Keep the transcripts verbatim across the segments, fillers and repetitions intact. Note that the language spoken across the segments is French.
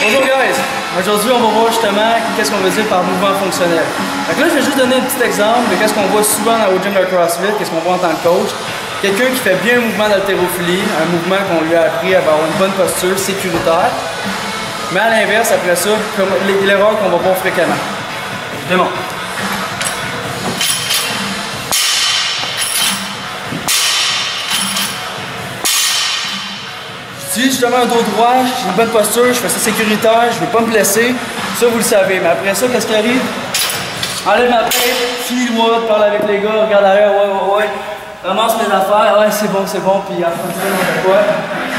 Bonjour guys! Aujourd'hui on va voir justement qu'est-ce qu'on veut dire par mouvement fonctionnel. Donc là je vais juste donner un petit exemple de qu'est-ce qu'on voit souvent au gym de CrossFit, qu'est-ce qu'on voit en tant que coach. Quelqu'un qui fait bien un mouvement d'haltérophilie, un mouvement qu'on lui a appris à avoir une bonne posture, sécuritaire. Mais à l'inverse, après ça, comme l'erreur qu'on va voir fréquemment. Je démontre. J'utilise justement un dos droit, j'ai une bonne posture, je fais ça sécuritaire, je ne vais pas me blesser. Ça, vous le savez. Mais après ça, qu'est-ce qui arrive? Enlève ma tête, finis le WOD, parle avec les gars, regarde derrière, ouais, ouais, ouais. Ramasse mes affaires, ouais, c'est bon, c'est bon, puis après ça, on fait quoi?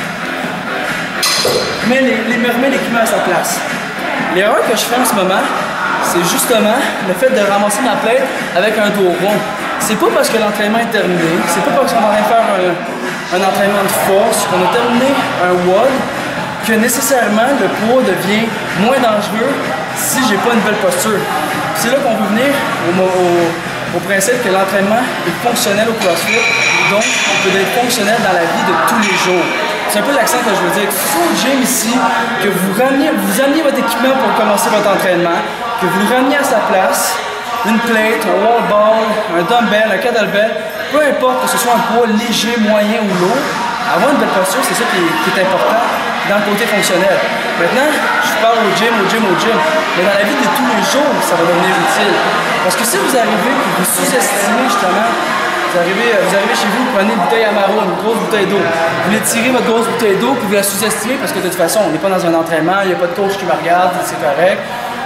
Mais les, les, me remets l'équipement à sa place. L'erreur que je fais en ce moment, c'est justement le fait de ramasser ma plainte avec un dos rond. C'est pas parce que l'entraînement est terminé, c'est pas parce qu'on est en train de faire un, un entraînement de force, qu'on a terminé un WOD, que nécessairement le poids devient moins dangereux si j'ai pas une belle posture. C'est là qu'on veut venir au, au, au principe que l'entraînement est fonctionnel au CrossFit, donc il peut être fonctionnel dans la vie de tous les jours. C'est un peu l'accent que je veux dire. Que ce soit au gym ici, que vous rameniez, vous ameniez votre équipement pour commencer votre entraînement, que vous le rameniez à sa place, une plate, un wall ball, un dumbbell, un kettlebell, peu importe que ce soit un poids léger, moyen ou lourd, avoir une belle posture, c'est ça qui est, qui est important dans le côté fonctionnel. Maintenant, je parle au gym, au gym, au gym, mais dans la vie de tous les jours, ça va devenir utile. Parce que si vous arrivez et vous sous-estimez justement, vous arrivez, vous arrivez chez vous, vous prenez une bouteille Amaro, une grosse bouteille d'eau, vous voulez tirer votre grosse bouteille d'eau puis vous la sous-estimez parce que de toute façon, on n'est pas dans un entraînement, il n'y a pas de coach qui me regarde, c'est correct.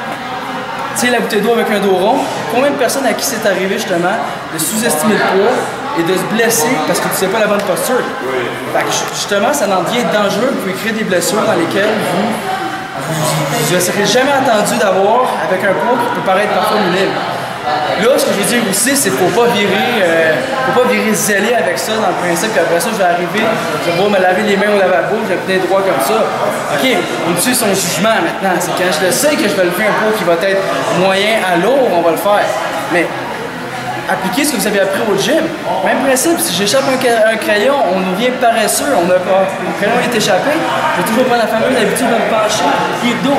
Tirez la bouteille d'eau avec un dos rond. Combien de personnes à qui c'est arrivé justement de sous-estimer le poids et de se blesser parce que tu ne sais pas la bonne posture? Fait que justement, ça en devient dangereux, vous pouvez créer des blessures dans lesquelles vous vous ne serez jamais attendu d'avoir avec un poids qui peut paraître parfois minime. Là, ce que je veux dire aussi, c'est qu'il ne faut pas virer, euh, faut pas virer zélé avec ça dans le principe qu'après ça, je vais arriver, je vais me laver les mains au lavabo, je vais tenir droit comme ça. OK, on utilise son jugement maintenant. C'est quand je le sais que je vais lever un poids qui va être moyen à lourd, on va le faire. Mais appliquez ce que vous avez appris au gym. Même principe, si j'échappe un, un crayon, on devient paresseux, on a pas, mon crayon est échappé, je vais toujours prendre la fameuse habitude de me pencher, pied dos.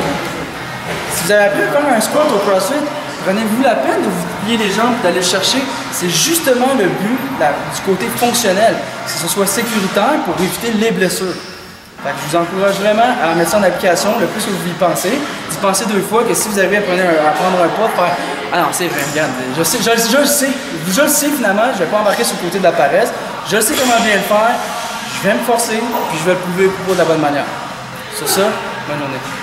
Si vous avez appris à faire un squat au CrossFit, prenez-vous la peine de vous plier les jambes et d'aller le chercher. C'est justement le but la, du côté fonctionnel, que ce soit sécuritaire pour éviter les blessures. Fait que je vous encourage vraiment à mettre ça en application le plus que vous y pensez. D'y penser deux fois que si vous arrivez à prendre un, à prendre un poids, de faire « Ah non, c'est vrai, regarde, je, sais, je, je le sais, je le sais finalement, je ne vais pas embarquer sur le côté de la paresse, je sais comment bien le faire, je vais me forcer, puis je vais le prouver pour de la bonne manière. » Sur ça, bonne journée.